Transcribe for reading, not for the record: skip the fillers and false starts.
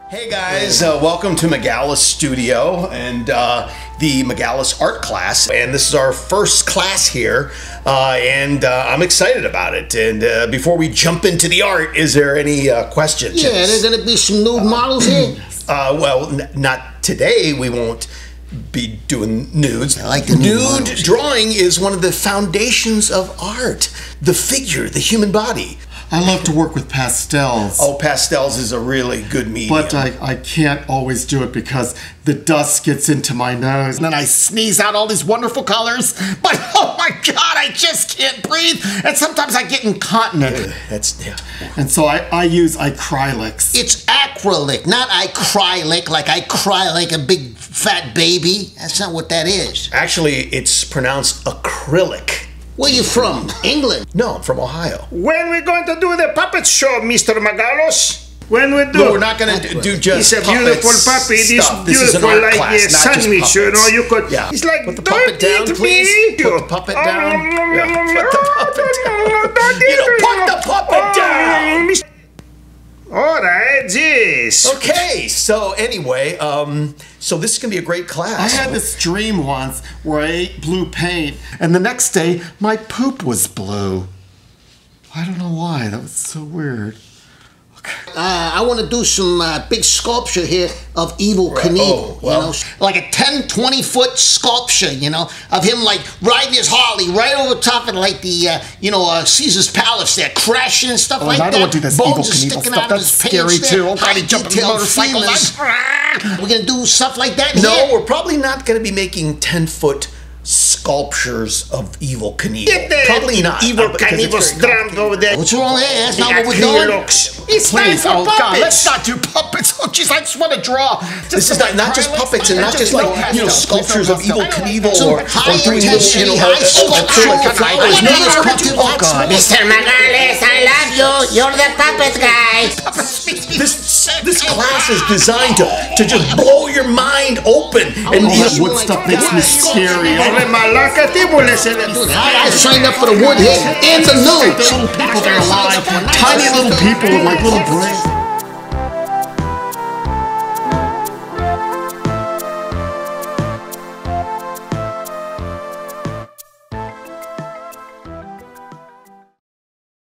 Hey guys, welcome to Megalis Studio and the Megalis art class. And this is our first class here, and I'm excited about it. And before we jump into the art, is there any questions? Yeah, there's gonna be some nude models here. Well, not today. We won't be doing nudes. I like the nude drawing is one of the foundations of art. The figure, the human body. I love to work with pastels. Oh, pastels is a really good medium. But I can't always do it because the dust gets into my nose. And then I sneeze out all these wonderful colors. But oh my God, I just can't breathe. And sometimes I get incontinent. Yeah. And so I use acrylics. It's acrylic, not acrylic, like I cry like a big fat baby. That's not what that is. Actually, it's pronounced acrylic. Where you from? England? No, I'm from Ohio. When we're going to do the puppet show, Mr. Megalos? When we do? No, we're not going to do just It's a beautiful puppet. It's beautiful, like a sandwich. You know, you could. Yeah. It's like put the puppet down, please. Put the puppet down. Put the puppet down. You know, put the puppet down. All right, jeez. Okay, so anyway, so this is gonna be a great class. I had this dream once where I ate blue paint, and the next day my poop was blue. I don't know why. That was so weird. I want to do some big sculpture here of Evil Knievel, well. you know, like a 10, 20-foot sculpture, you know, of him like riding his Harley right over top of like the, Caesar's Palace there, crashing and stuff like that. I don't want to do this Bones Evil are Knievel sticking stuff. out of That's his scary pants too. there. Oh God, he jumped on a motorcycle. We're going to do stuff like that No, here. we're probably not gonna be making 10-foot sculptures of Evil Knievel. Get the Probably not. Evil because it's Knievel's very drummed over there. What's wrong there? That's not what we're Clear doing. looks. It's time Please, for oh, puppets. God, Let's not do puppets. Oh jeez, I just want to draw. This is not just puppets and not just like, sculptures of Evil Knievel or three little, acrylic flowers. No, it's cartoon. Mr. Megalis, I love you. You're the puppet guy. This class is designed to just blow your mind open. And All that wood stuff makes me scary. I signed up for the wood here and the nude. Little people that are alive. Tiny little people with like little brains.